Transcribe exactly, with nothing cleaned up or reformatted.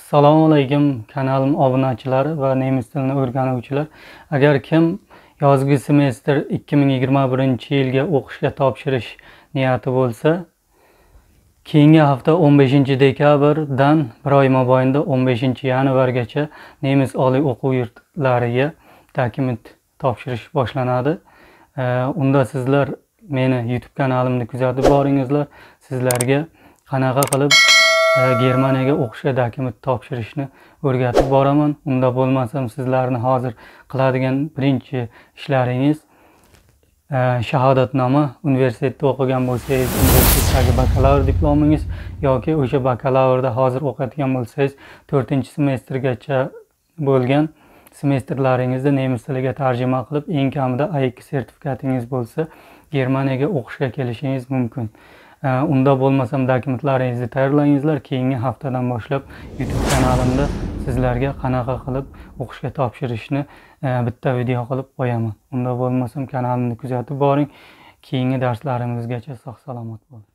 Assalomu alaykum kanalim obunachilari va nemis tilini o'rganuvchilar. Agar kim yozgi semestr ikki ming yigirma birinchi yilga o'qishga topshirish niyati bo'lsa, keyingi hafta o'n beshinchi dekabrdan bir oy mobaynida o'n beshinchi yanvargacha nemis oliy o'quv yurtlariga dokument topshirish boshlanadi. Unda sizlar meni YouTube kanalimni kuzatib boringizlar. Sizlarga qanaqa qilib Germaniyaga o'qishga dokument topshirishni o'rgatib boraman. Unda bo'lmasam sizlarni hozir qiladigan birinchi ishlaringiz shahodatnoma, universitetda o'qigan bo'lsangiz, universitetdagi bakalavr diplomingiz yoki o'sha bakalavrda hozir o'qiyotgan bo'lsangiz, to'rtinchi semestrgacha bo'lgan semestrlaringizda nemis tiliga tarjima qilib, eng kamida A ikki sertifikatingiz bo'lsa, Germaniyaga o'qishga kelishingiz mumkin. Unda bo'lmasam dokumentlaringizni tayyorlangizlar. Keyingi haftadan boshlab YouTube kanalimda sizlarga qanaqa qilib o'qishga topshirishni bitta video qilib qo'yaman. Unda bo'lmasam kanalimni kuzatib boring. Keyingi darslarimizgacha sog' salomat bo'ling.